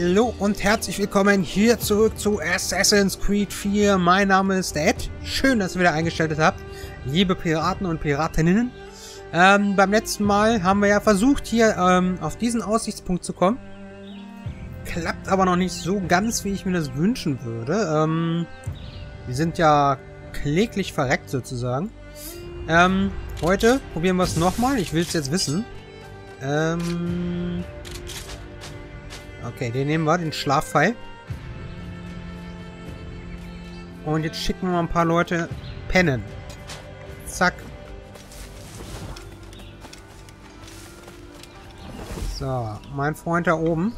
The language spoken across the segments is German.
Hallo und herzlich willkommen hier zurück zu Assassin's Creed 4. Mein Name ist Ed. Schön, dass ihr wieder eingeschaltet habt, liebe Piraten und Piratinnen. Beim letzten Mal haben wir ja versucht, hier auf diesen Aussichtspunkt zu kommen. Klappt aber noch nicht so ganz, wie ich mir das wünschen würde. Wir sind ja kläglich verreckt sozusagen. Heute probieren wir es nochmal. Ich will es jetzt wissen. Okay, den nehmen wir, den Schlafpfeil. Und jetzt schicken wir mal ein paar Leute pennen. Zack. So, mein Freund da oben.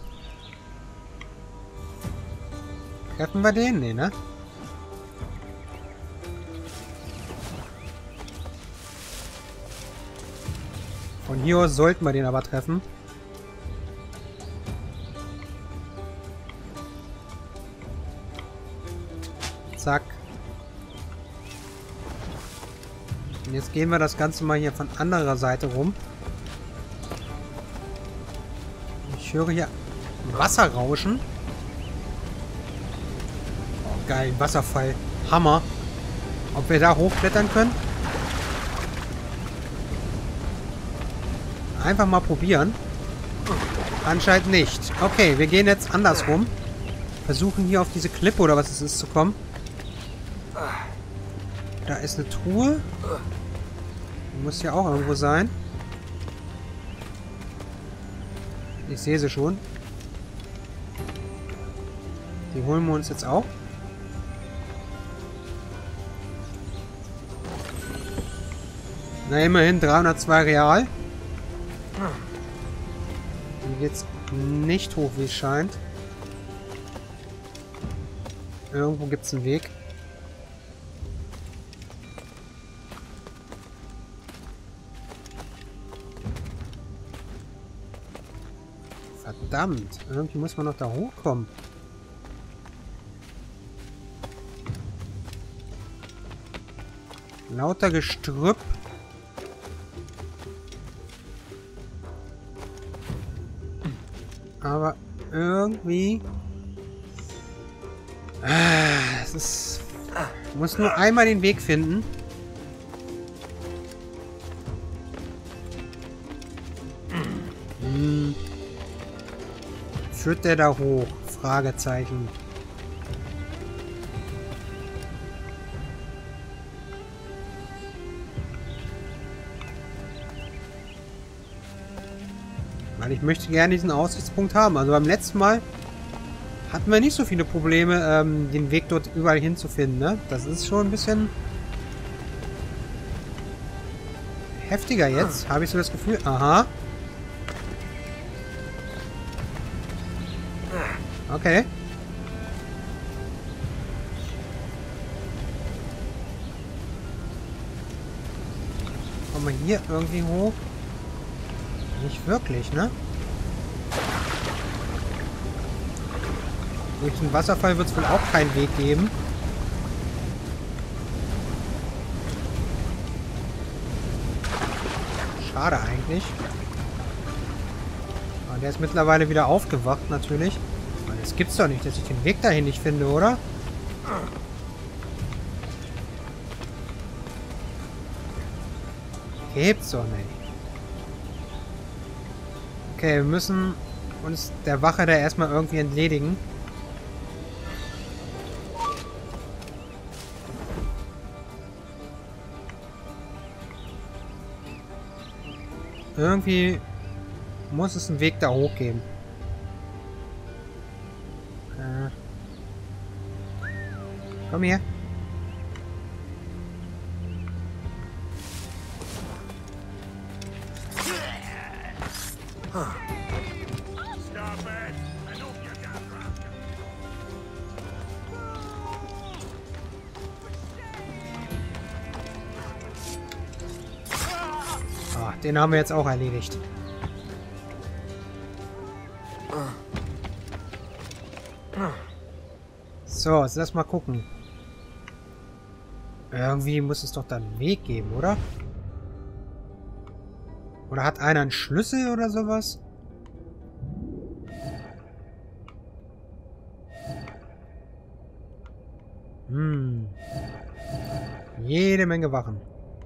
Treffen wir den? Nee, ne? Von hier aus sollten wir den aber treffen. Zack. Und jetzt gehen wir das Ganze mal hier von anderer Seite rum. Ich höre hier Wasser rauschen. Oh, geil, Wasserfall. Hammer. Ob wir da hochklettern können? Einfach mal probieren. Anscheinend nicht. Okay, wir gehen jetzt andersrum. Versuchen hier auf diese Klippe oder was es ist zu kommen. Da ist eine Truhe. Die muss ja auch irgendwo sein. Ich sehe sie schon. Die holen wir uns jetzt auch. Na, immerhin 302 Real. Hier geht's nicht hoch, wie es scheint. Irgendwo gibt es einen Weg. Verdammt, irgendwie muss man noch da hochkommen. Lauter Gestrüpp. Aber irgendwie... es ist... Ich muss nur einmal den Weg finden. Führt der da hoch? Fragezeichen. Weil ich möchte gerne diesen Aussichtspunkt haben. Also beim letzten Mal hatten wir nicht so viele Probleme, den Weg dort überall hinzufinden, ne? Das ist schon ein bisschen heftiger jetzt, habe ich so das Gefühl. Aha. Okay. Kommen wir hier irgendwie hoch? Nicht wirklich, ne? Durch den Wasserfall wird es wohl auch keinen Weg geben. Schade eigentlich. Aber der ist mittlerweile wieder aufgewacht, natürlich. Aber das gibt's doch nicht, dass ich den Weg dahin nicht finde, oder? Gibt's doch nicht. Okay, wir müssen uns der Wache da erstmal irgendwie entledigen. Irgendwie muss es einen Weg da hoch geben. Komm her. Ah, den haben wir jetzt auch erledigt. So, jetzt lass mal gucken. Irgendwie muss es doch dann einen Weg geben, oder? Oder hat einer einen Schlüssel oder sowas? Jede Menge Wachen.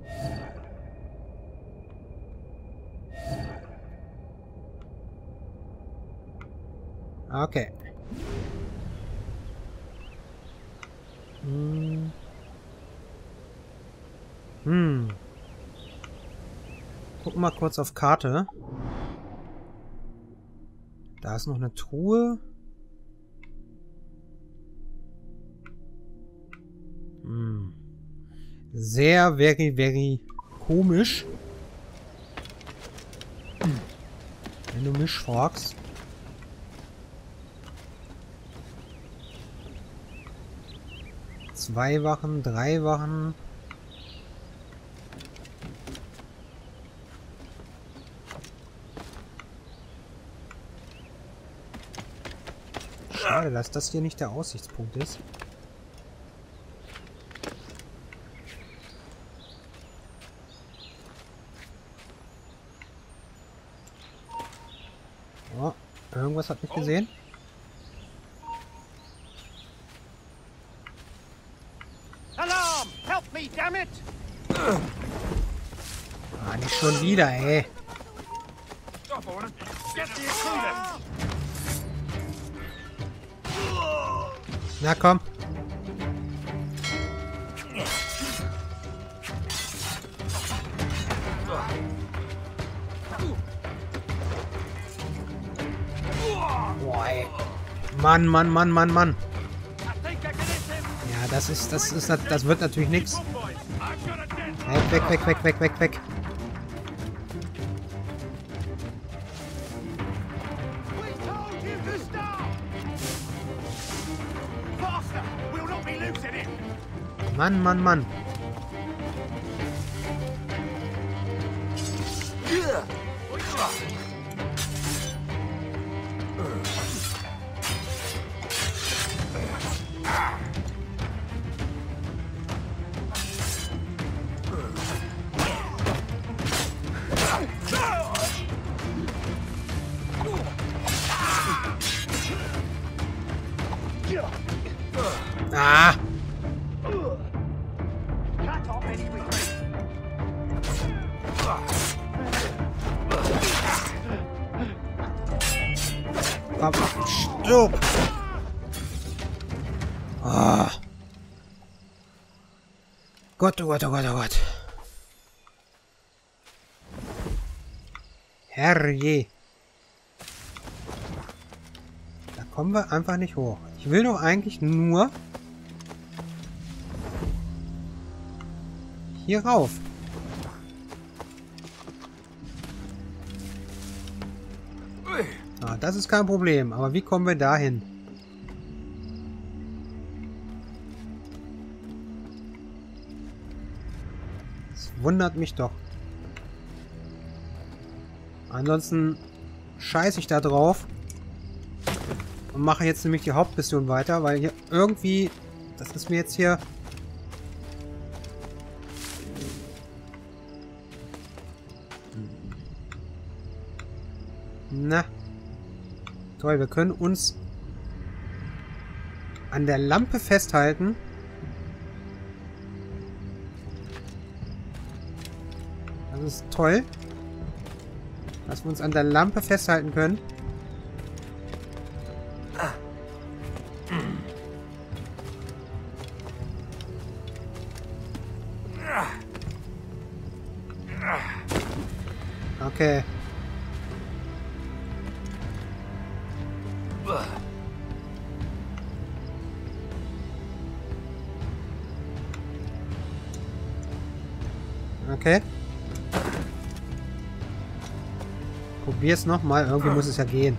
Okay. Gucken mal kurz auf Karte. Da ist noch eine Truhe. Sehr, very komisch. Wenn du mich fragst. Zwei Wachen, 3 Wachen. Schade, dass das hier nicht der Aussichtspunkt ist. Oh, irgendwas hat mich gesehen. Alarm! Help me, damn it! Ah, nicht schon wieder, ey. Na komm. Boah, ey. Mann. Ja, das wird natürlich nichts. Weg. Mann. Ah! Stopp! Oh. Gott. Herrje. Da kommen wir einfach nicht hoch. Ich will doch eigentlich nur hier rauf. Ah, das ist kein Problem. Aber wie kommen wir dahin? Das wundert mich doch. Ansonsten scheiße ich da drauf und mache jetzt nämlich die Hauptmission weiter, weil hier irgendwie, das ist mir jetzt hier... Na. Toll, wir können uns an der Lampe festhalten. Das ist toll. Dass wir uns an der Lampe festhalten können. Okay. Okay. Probier's nochmal. Irgendwie muss es ja gehen.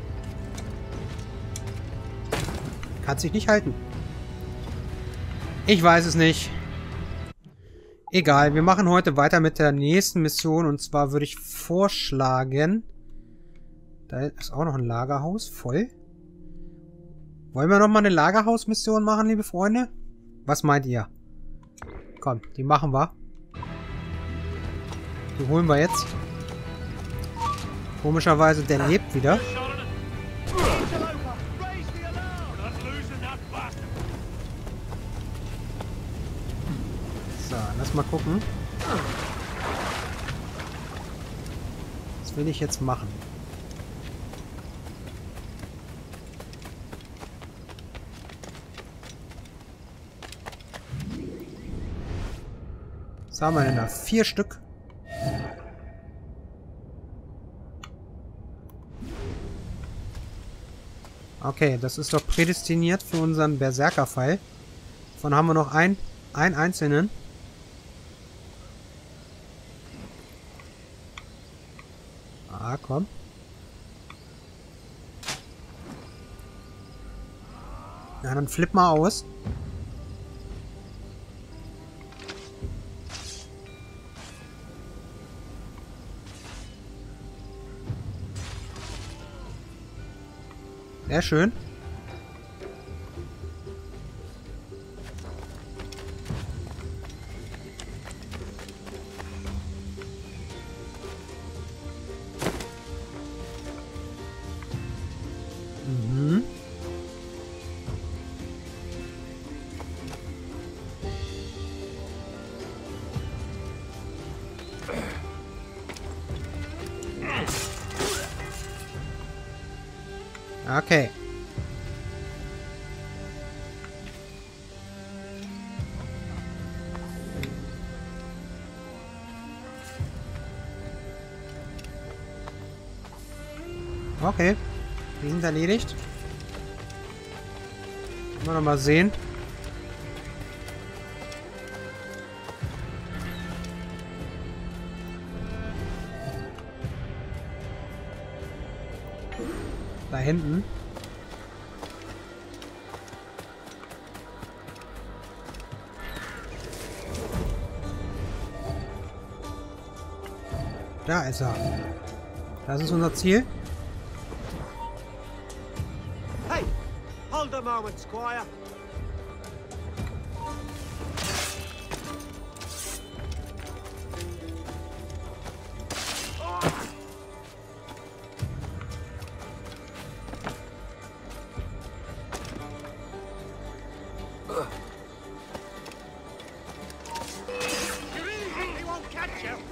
Kann sich nicht halten. Ich weiß es nicht. Egal, wir machen heute weiter mit der nächsten Mission. Und zwar würde ich vorschlagen... Da ist auch noch ein Lagerhaus. Voll. Wollen wir nochmal eine Lagerhaus-Mission machen, liebe Freunde? Was meint ihr? Komm, die machen wir. Die holen wir jetzt. Komischerweise, der lebt wieder. So, lass mal gucken. Was will ich jetzt machen? Was haben wir denn da? 4 Stück. Okay, das ist doch prädestiniert für unseren Berserker-Fall. Davon haben wir noch einen einzelnen. Ah, komm. Ja, dann flipp mal aus. Sehr schön. Mhm. Okay. Okay. Die sind erledigt. Mal noch mal sehen. Da hinten. Da ist er. Das ist unser Ziel. Hey, hold a moment, Squire. He won't catch you.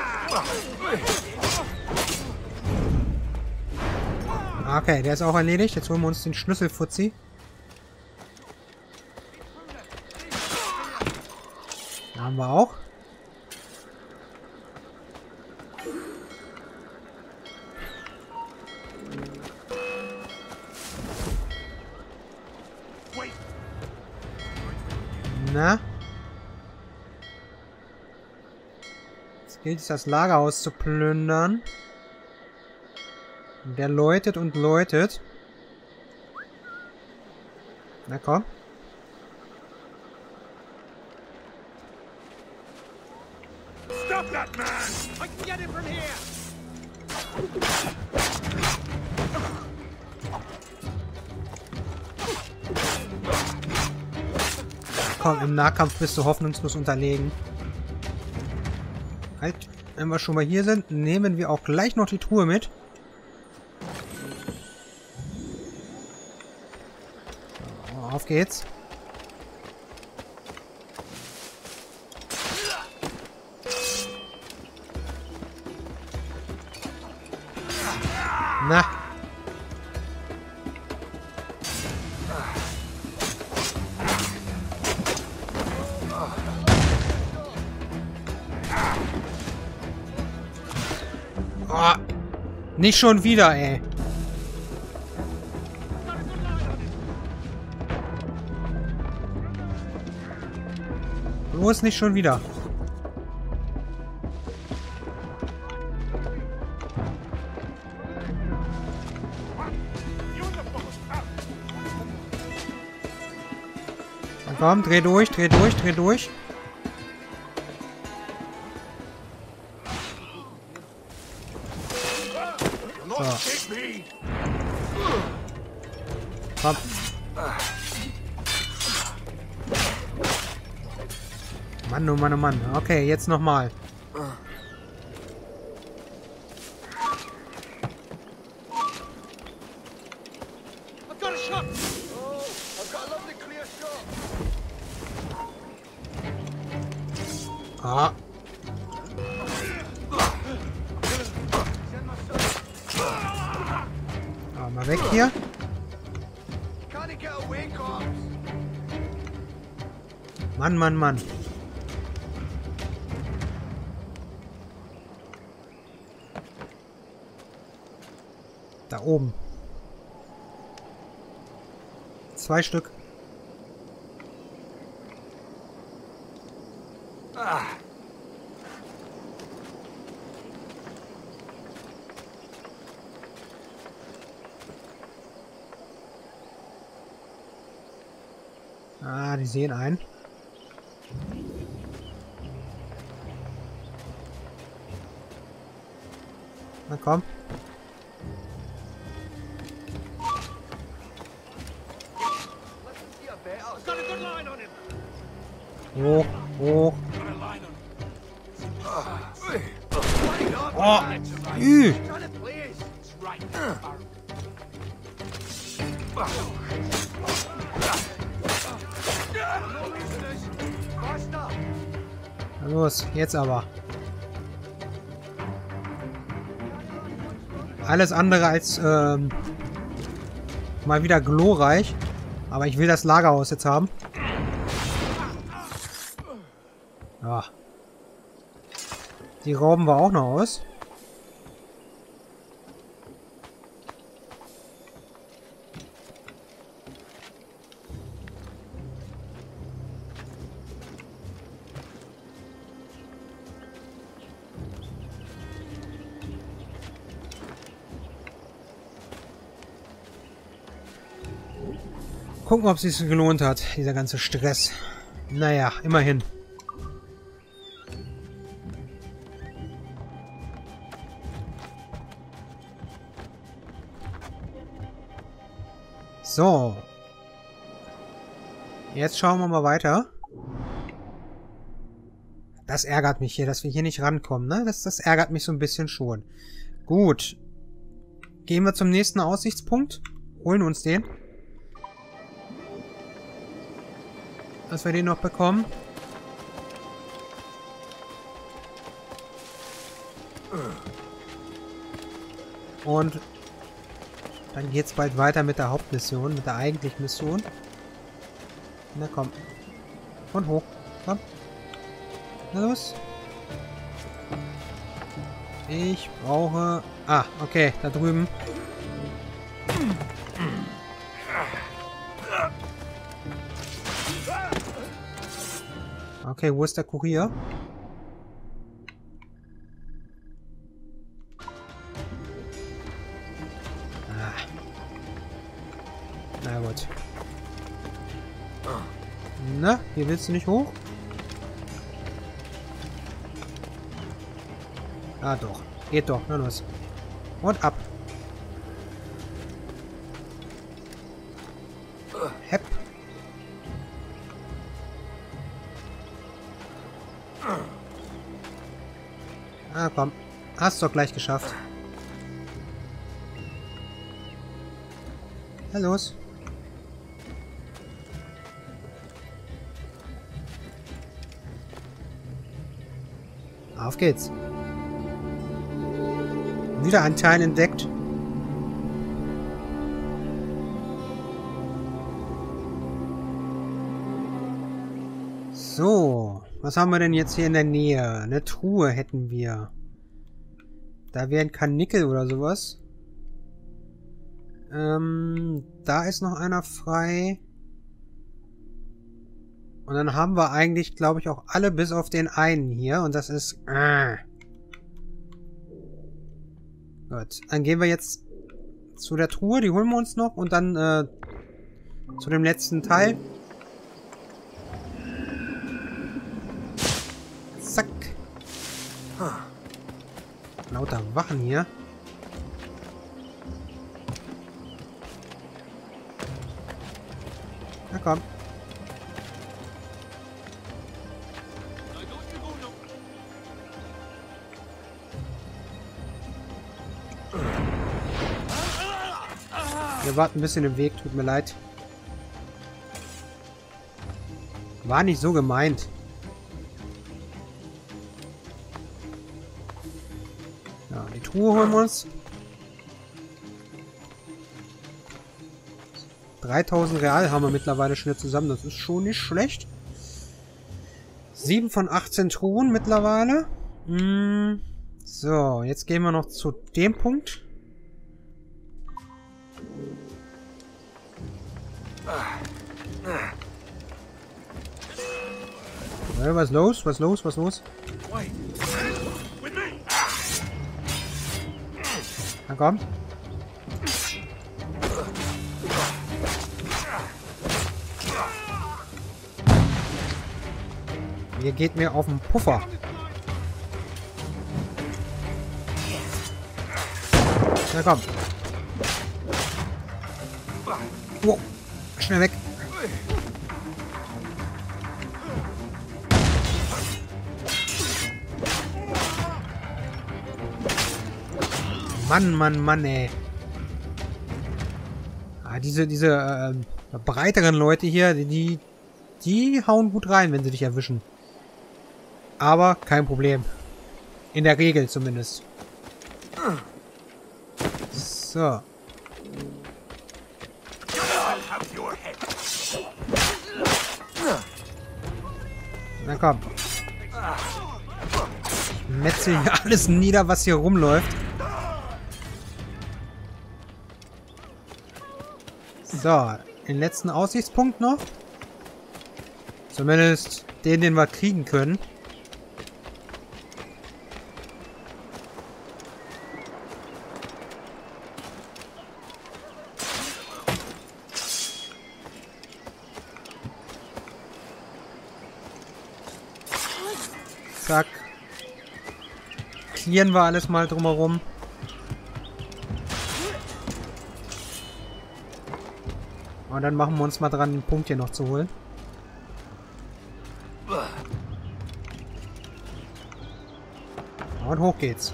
Okay, der ist auch erledigt. Jetzt holen wir uns den Schlüsselfutzi. Da haben wir auch. Na? Jetzt gilt es, das Lagerhaus zu plündern. Der läutet und läutet. Na komm. Stop that man! I can get him from here. Komm, im Nahkampf bist du hoffnungslos unterlegen. Halt, wenn wir schon mal hier sind, nehmen wir auch gleich noch die Truhe mit. So, auf geht's. Na. Oh, nicht schon wieder, ey. Bloß nicht schon wieder. Na komm, dreh durch, dreh durch, dreh durch. So. Komm. Mann, oh Mann, oh Mann. Okay, jetzt nochmal. I've got a shot. Oh, I've got a lovely clear shot. Ah. Ah, mal weg hier. Mann, Mann, Mann. Da oben. 2 Stück. Ah, die sehen einen. Na komm. Hoch, hoch. Oh, Na los, jetzt aber. Alles andere als mal wieder glorreich. Aber ich will das Lagerhaus jetzt haben. Ja. Die rauben wir auch noch aus. Gucken, ob es sich gelohnt hat, dieser ganze Stress. Naja, immerhin. So. Jetzt schauen wir mal weiter. Das ärgert mich hier, dass wir hier nicht rankommen, ne? Das ärgert mich so ein bisschen schon. Gut. Gehen wir zum nächsten Aussichtspunkt. Holen uns den. Dass wir den noch bekommen. Und dann geht's bald weiter mit der Hauptmission, mit der eigentlichen Mission. Na komm. Und hoch. Komm. Na los. Ich brauche... Ah, okay, da drüben. Okay, wo ist der Kurier? Ah. Na gut. Na, hier willst du nicht hoch? Ah doch. Geht doch. Na los. Und ab. Hepp. Ah, komm. Hast du doch gleich geschafft. Na los. Auf geht's. Wieder ein Teil entdeckt. So. Was haben wir denn jetzt hier in der Nähe? Eine Truhe hätten wir. Da wäre ein Karnickel oder sowas. Da ist noch einer frei. Und dann haben wir eigentlich, glaube ich, auch alle bis auf den einen hier. Und das ist... Gut, dann gehen wir jetzt zu der Truhe. Die holen wir uns noch. Und dann zu dem letzten Teil. Zack. Lauter Wachen hier. Na komm. Ihr wart ein bisschen im Weg, tut mir leid. War nicht so gemeint. die Truhe holen wir uns. 3000 Real haben wir mittlerweile schnell zusammen. Das ist schon nicht schlecht. 7 von 18 Truhen mittlerweile. So, jetzt gehen wir noch zu dem Punkt. Was ist los? Was ist los? Was ist los? Na komm. Ihr geht mir auf den Puffer. Na komm. Oh, schnell weg. Mann, Mann, Mann, ey. Ah, diese breiteren Leute hier, die hauen gut rein, wenn sie dich erwischen. Aber kein Problem. In der Regel zumindest. So. Na komm. Ich metzel hier alles nieder, was hier rumläuft. So, den letzten Aussichtspunkt noch. Zumindest den wir kriegen können. Zack. Clearen wir alles mal drumherum. Und dann machen wir uns mal dran, den Punkt hier noch zu holen. Und hoch geht's.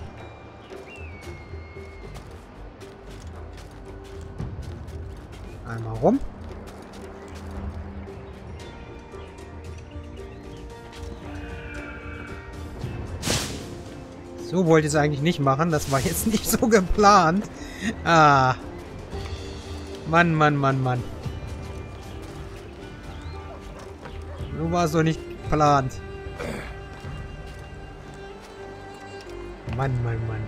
Einmal rum. So wollte ich es eigentlich nicht machen. Das war jetzt nicht so geplant. Ah. Mann, Mann, Mann, Mann. So war es doch nicht geplant. Mann, Mann, Mann.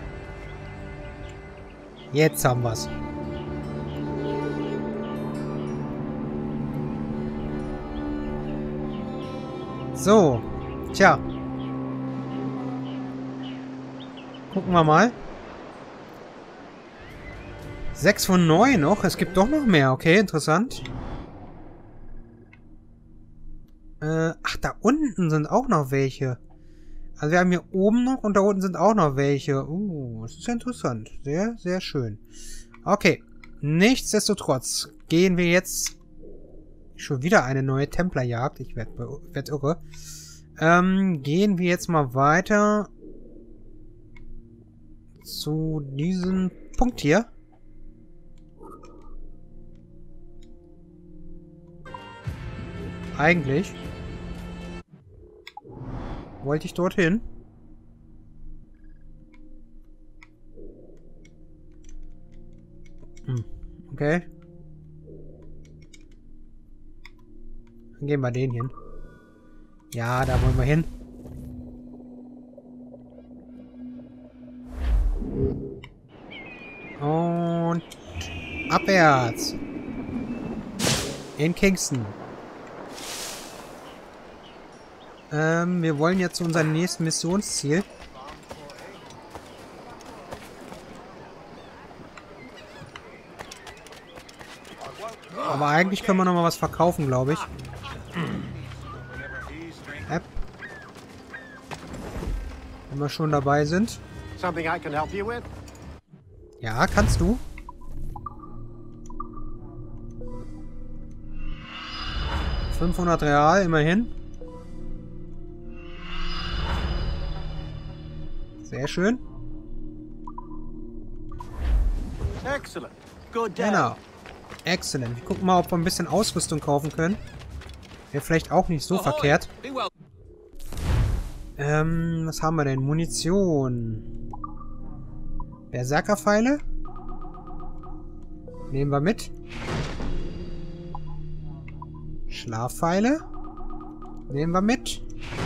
Jetzt haben wir's. So. Tja. Gucken wir mal. 6 von 9 noch. Es gibt doch noch mehr. Okay, interessant. Ach, da unten sind auch noch welche. Also wir haben hier oben noch und da unten sind auch noch welche. Das ist ja interessant. Sehr, sehr schön. Okay. Nichtsdestotrotz gehen wir jetzt... Schon wieder eine neue Templerjagd. Ich werd irre. Gehen wir jetzt mal weiter zu diesem Punkt hier. Eigentlich wollte ich dorthin. Okay. Dann gehen wir den hin. Ja, da wollen wir hin. Und abwärts. In Kingston. Wir wollen jetzt zu unserem nächsten Missionsziel. Aber eigentlich können wir noch mal was verkaufen, glaube ich. App. Wenn wir schon dabei sind. Ja, kannst du. $500 Real, immerhin. Sehr schön. Genau. Excellent. Wir gucken mal, ob wir ein bisschen Ausrüstung kaufen können. Wäre vielleicht auch nicht so verkehrt. Was haben wir denn? Munition. Berserkerpfeile. Nehmen wir mit. Schlafpfeile. Nehmen wir mit.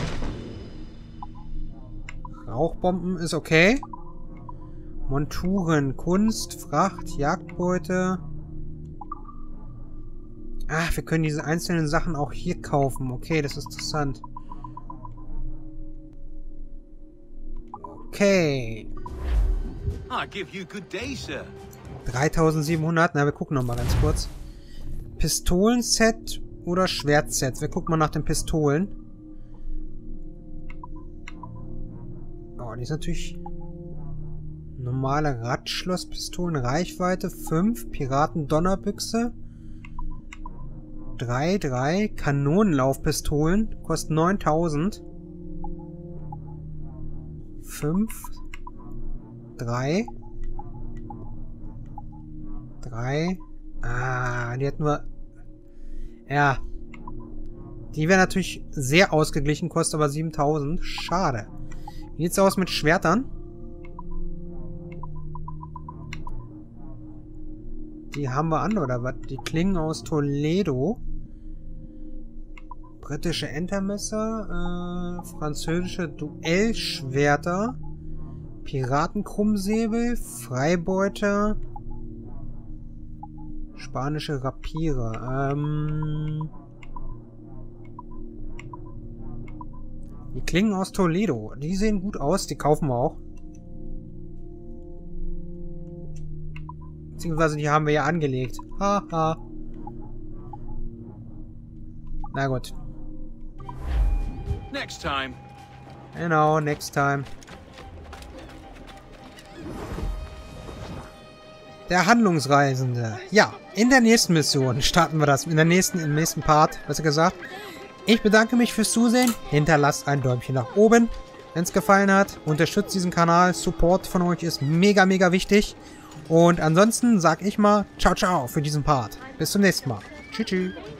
Rauchbomben ist okay. Monturen, Kunst, Fracht, Jagdbeute. Ah, wir können diese einzelnen Sachen auch hier kaufen. Okay, das ist interessant. Okay. 3700. Na, wir gucken noch mal ganz kurz. Pistolenset oder Schwertset? Wir gucken mal nach den Pistolen. Oh, die ist natürlich... Normale Radschlosspistolen, Reichweite 5, Piraten-Donnerbüchse 3, Kanonenlaufpistolen, kosten 9000. 5, 3. Ah, die hätten wir... Ja. Die wäre natürlich sehr ausgeglichen, kostet aber 7000. Schade. Wie sieht's aus mit Schwertern? Die haben wir an, oder was? Die Klingen aus Toledo. Britische Entermesser. Französische Duellschwerter. Piratenkrummsäbel. Freibeuter. Spanische Rapiere. Die Klingen aus Toledo. Die sehen gut aus. Die kaufen wir auch. Beziehungsweise die haben wir ja angelegt. Haha. Na gut. Next time. Genau, next time. Der Handlungsreisende. Ja, in der nächsten Mission starten wir das. Im nächsten Part, besser gesagt. Ich bedanke mich fürs Zusehen. Hinterlasst ein Däumchen nach oben, wenn es gefallen hat. Unterstützt diesen Kanal. Support von euch ist mega, mega wichtig. Und ansonsten sag ich mal ciao, ciao für diesen Part. Bis zum nächsten Mal. Tschüss, tschüss.